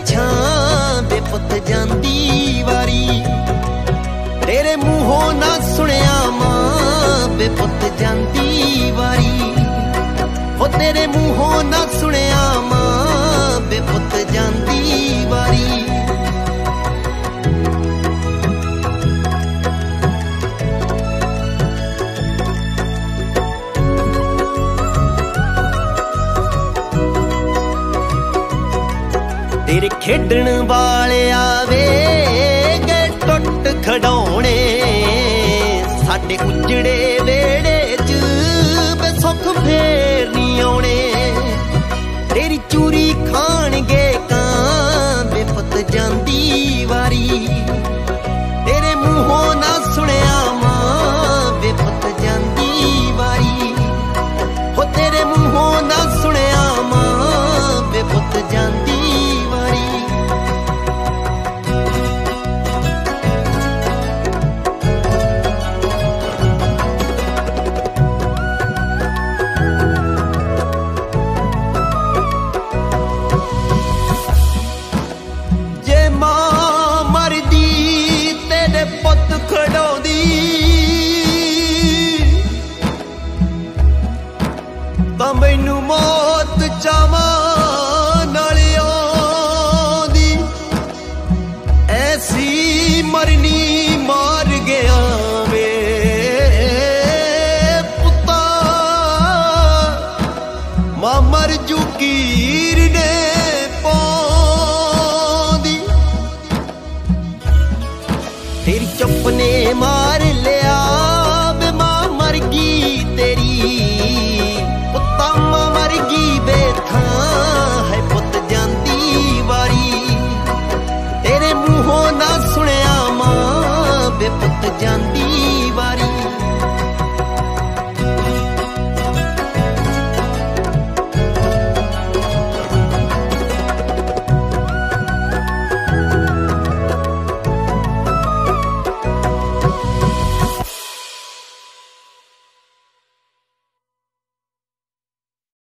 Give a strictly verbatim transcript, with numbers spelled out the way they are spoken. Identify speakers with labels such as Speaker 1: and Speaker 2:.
Speaker 1: छां वे पुत जांदी वारी। तेरे मूहों ना सुनिया मां वे पुत जांदी वारी। हो तेरे मूहों ना सुनिया मां वे पुत जांदी वारी। तेरे खेडण वाले आवे गए टुट खड़ौने साडे उजड़े वेड़े च बे सुख फेर नहीं आउणे। तेरी चूरी खाणगे कां बे पुत जांदी वारी। तेरे मूहों ना सुनिया मां बे पुत जांदी वारी। हो तेरे मूहों ना सुनिया मां बे पुत जांदी वारी। जे मां मरदी तेरे पुत खड़ौंदी तां मैनू मौत चावां नाल आउंदी। ऐसी मरनी मार गया वे पुत्ता मां मर चुकी